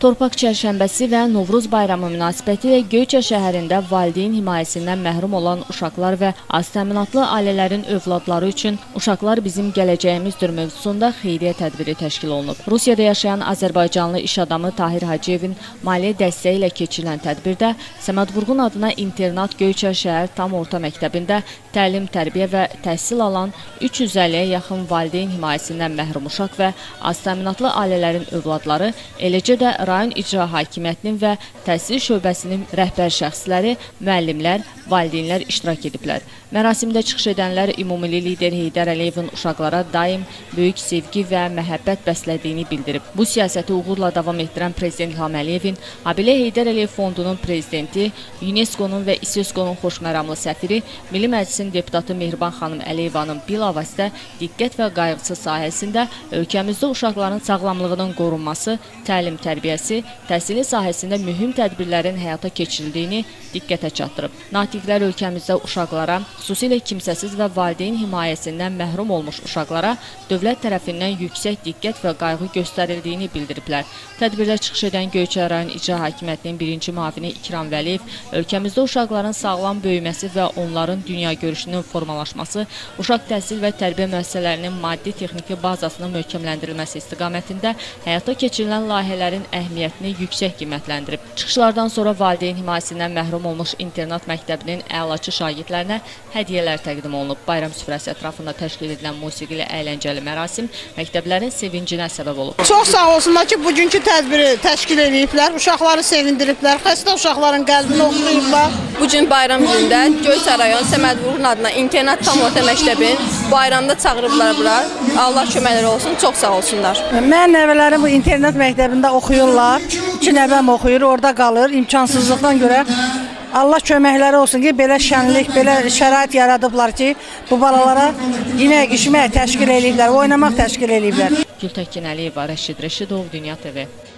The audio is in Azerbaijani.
Torpaq çərşənbəsi və Novruz bayramı münasibətilə Göyçə şəhərində valideyn himayəsindən məhrum olan uşaqlar və az təminatlı ailələrin övladları üçün "Uşaqlar bizim gələcəyimizdir" mövzusunda xeyriyyə tədbiri təşkil olunub. Rusiyada yaşayan Azərbaycanlı iş adamı Tahir Hacıyevin maliyyə dəstəyi ilə keçirilən tədbirdə Səməd Vurğun adına internat Göyçə şəhər tam orta məktəbində təlim, tərbiyə və təhsil alan 350-yə yaxın valideyn himayəsindən məhrum uşaq və az təminatlı ailələrin övladları, eləcə də rayon icra hakimiyyətinin və təhsil şöbəsinin rəhbər şəxsləri, müəllimlər, valideynlər iştirak ediblər. Mərasimdə çıxış edənlər ümummilli lider Heydər Əliyevin uşaqlara daim böyük sevgi və məhəbbət bəslədiyini bildirib. Bu siyasəti uğurla davam etdirən Prezident İlham Əliyevin, Abilə Heydər Əliyev Fondunun prezidenti, UNESCO-nun və İSESCO-nun xoşməramlı səfiri, Milli Məclisin deputatı Mehriban xanım Əliyevanın bilavasitə diqqət və qayğısı sahəsində ölkəmizdə uşaqların sağlamlığının qorunması, təlim, tərbiyəsi, təhsili sahəsində mühüm tədbirlərin həyata keçirildiyini diqqətə çatdırıb. Natiqlər ölkəmizdə uşaqlara, xüsusilə kimsəsiz və valideyn himayəsindən məhrum olmuş uşaqlara dövlət tərəfindən yüksək diqqət və qayğı göstərildiyini bildiriblər. Tədbirdə çıxış edən Göyçə rayon icra hakimiyyətinin birinci müavini İkram Vəliyev, ölkəmizdə uşaqların sağlam böyüməsi və onların dünya görüşünün formalaşması, uşaq təhsil və tərbiyə müəssisələrinin maddi-texniki bazasının möhkəmləndirilməsi istiqamətində həyata keçirilən layihələrin əhəmiyyətini yüksək qiymətləndirib. Çıxışlardan sonra valideyn himayəsindən məhrum olmuş internat məktəbinin əlaçı şagirdlərinə hədiyyələr təqdim olunub. Bayram süfrəsi ətrafında təşkil edilən musiqili əyləncəli mərasim məktəblərin sevincinə səbəb olub. Çox sağ olsunlar ki, bugünkü tədbiri təşkil ediblər, uşaqları sevindiriblər, xəstə uşaqların qəlbini oxuyublar. Bugün bayram günündə Göyçə rayon Səməd Vurğun adına internat tam orta məktəbin bayramda çağırıblar bura. Allah köməkləri olsun, çox sağ olsunlar. Mən nəvələrim bu internat məktəbində oxuyurlar. 2 nəvəm oxuyur, orada qalır. İmkansızlıqdan görə Allah köməkləri olsun ki, belə şənlik, belə şərait yaradıblar ki, bu balalara yemək, içmək təşkil ediblər, oynamaq təşkil ediblər. Gültəkin Əliyeva, Rəşid Rəşidov, Dünya TV.